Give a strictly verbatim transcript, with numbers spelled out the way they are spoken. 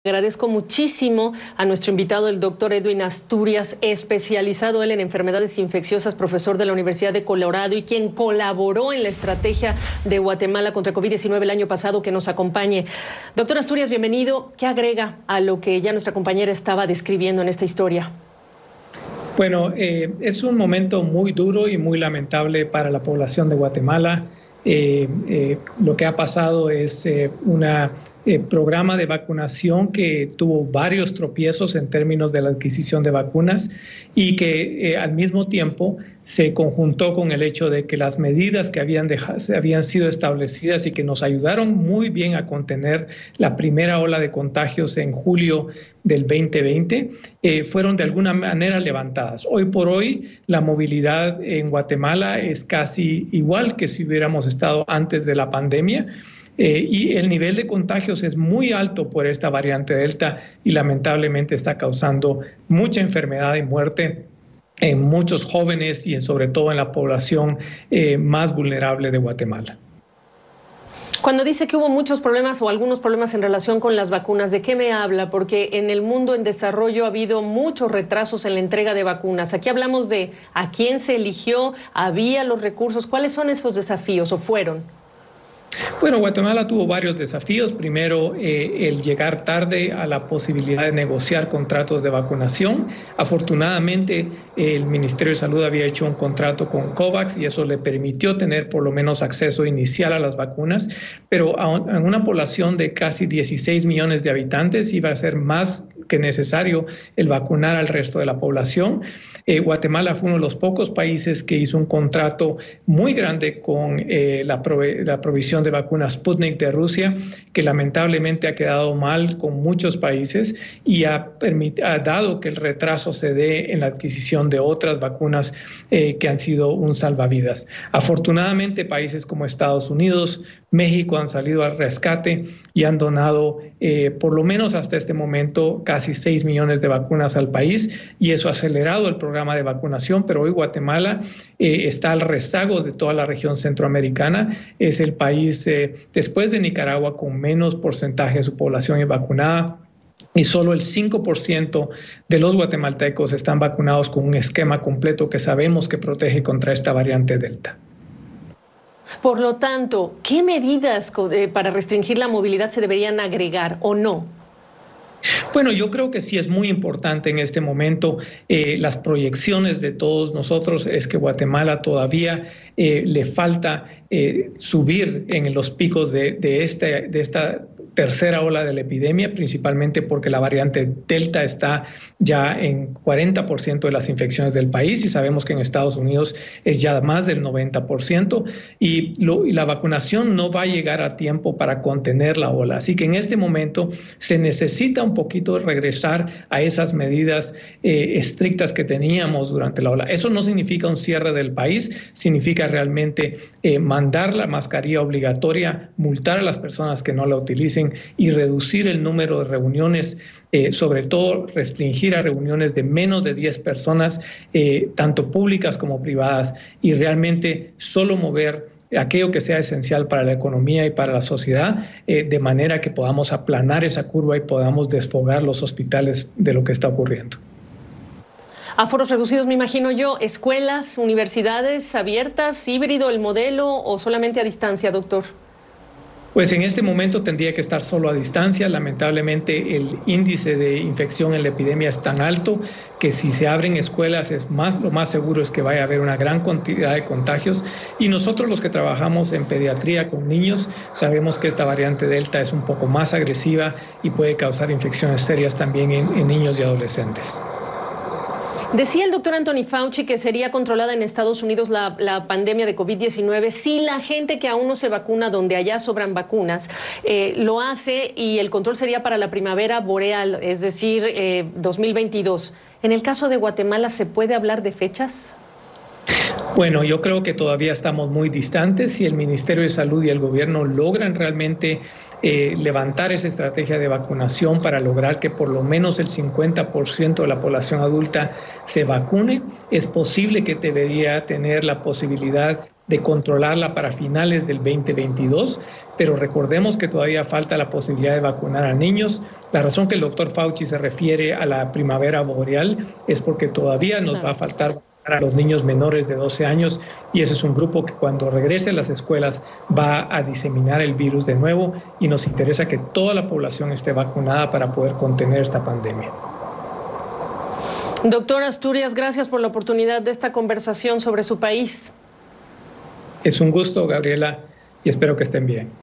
Agradezco muchísimo a nuestro invitado, el doctor Edwin Asturias, especializado él en enfermedades infecciosas, profesor de la Universidad de Colorado y quien colaboró en la estrategia de Guatemala contra COVID diecinueve el año pasado, que nos acompañe. Doctor Asturias, bienvenido. ¿Qué agrega a lo que ya nuestra compañera estaba describiendo en esta historia? Bueno, eh, es un momento muy duro y muy lamentable para la población de Guatemala. Eh, eh, lo que ha pasado es eh, un eh, programa de vacunación que tuvo varios tropiezos en términos de la adquisición de vacunas y que eh, al mismo tiempo se conjuntó con el hecho de que las medidas que habían, dejado, habían sido establecidas y que nos ayudaron muy bien a contener la primera ola de contagios en julio del veinte veinte, eh, fueron de alguna manera levantadas. Hoy por hoy la movilidad en Guatemala es casi igual que si hubiéramos estado antes de la pandemia. Eh, y el nivel de contagios es muy alto por esta variante Delta y lamentablemente está causando mucha enfermedad y muerte en muchos jóvenes y sobre todo en la población eh, más vulnerable de Guatemala. Cuando dice que hubo muchos problemas o algunos problemas en relación con las vacunas, ¿de qué me habla? Porque en el mundo en desarrollo ha habido muchos retrasos en la entrega de vacunas. Aquí hablamos de a quién se eligió, había los recursos. ¿Cuáles son esos desafíos o fueron? Bueno, Guatemala tuvo varios desafíos. Primero, eh, el llegar tarde a la posibilidad de negociar contratos de vacunación. Afortunadamente, el Ministerio de Salud había hecho un contrato con COVAX y eso le permitió tener por lo menos acceso inicial a las vacunas, pero a, a una población de casi dieciséis millones de habitantes iba a ser más que necesario el vacunar al resto de la población. Eh, Guatemala fue uno de los pocos países que hizo un contrato muy grande con eh, la, prove la provisión de vacunas Sputnik de Rusia, que lamentablemente ha quedado mal con muchos países y ha, ha dado que el retraso se dé en la adquisición de otras vacunas eh, que han sido un salvavidas. Afortunadamente, países como Estados Unidos, México han salido al rescate y han donado eh, por lo menos hasta este momento casi seis millones de vacunas al país y eso ha acelerado el programa de vacunación, pero hoy Guatemala eh, está al rezago de toda la región centroamericana. Es el país eh, después de Nicaragua con menos porcentaje de su población vacunada. Y solo el cinco por ciento de los guatemaltecos están vacunados con un esquema completo que sabemos que protege contra esta variante Delta. Por lo tanto, ¿qué medidas para restringir la movilidad se deberían agregar o no? Bueno, yo creo que sí es muy importante en este momento. Eh, las proyecciones de todos nosotros es que Guatemala todavía eh, le falta eh, subir en los picos de, de, este, de esta tercera ola de la epidemia, principalmente porque la variante Delta está ya en cuarenta por ciento de las infecciones del país y sabemos que en Estados Unidos es ya más del noventa por ciento y, lo, y la vacunación no va a llegar a tiempo para contener la ola. Así que en este momento se necesita un poquito regresar a esas medidas eh, estrictas que teníamos durante la ola. Eso no significa un cierre del país, significa realmente eh, mandar la mascarilla obligatoria, multar a las personas que no la utilicen y reducir el número de reuniones, eh, sobre todo restringir a reuniones de menos de diez personas, eh, tanto públicas como privadas, y realmente solo mover aquello que sea esencial para la economía y para la sociedad, eh, de manera que podamos aplanar esa curva y podamos desfogar los hospitales de lo que está ocurriendo. Aforos reducidos, me imagino yo, escuelas, universidades abiertas, híbrido el modelo o solamente a distancia, doctor. Pues en este momento tendría que estar solo a distancia. Lamentablemente el índice de infección en la epidemia es tan alto que si se abren escuelas es más, lo más seguro es que vaya a haber una gran cantidad de contagios. Y nosotros los que trabajamos en pediatría con niños sabemos que esta variante Delta es un poco más agresiva y puede causar infecciones serias también en, en niños y adolescentes. Decía el doctor Anthony Fauci que sería controlada en Estados Unidos la, la pandemia de COVID diecinueve si la gente que aún no se vacuna, donde allá sobran vacunas, eh, lo hace y el control sería para la primavera boreal, es decir, eh, dos mil veintidós. ¿En el caso de Guatemala se puede hablar de fechas? Bueno, yo creo que todavía estamos muy distantes. Si el Ministerio de Salud y el gobierno logran realmente eh, levantar esa estrategia de vacunación para lograr que por lo menos el cincuenta por ciento de la población adulta se vacune, es posible que debería tener la posibilidad de controlarla para finales del veinte veintidós, pero recordemos que todavía falta la posibilidad de vacunar a niños. La razón que el doctor Fauci se refiere a la primavera boreal es porque todavía nos claro. va a faltar a los niños menores de doce años, y ese es un grupo que cuando regrese a las escuelas va a diseminar el virus de nuevo, y nos interesa que toda la población esté vacunada para poder contener esta pandemia. Doctor Asturias, gracias por la oportunidad de esta conversación sobre su país. Es un gusto, Gabriela, y espero que estén bien.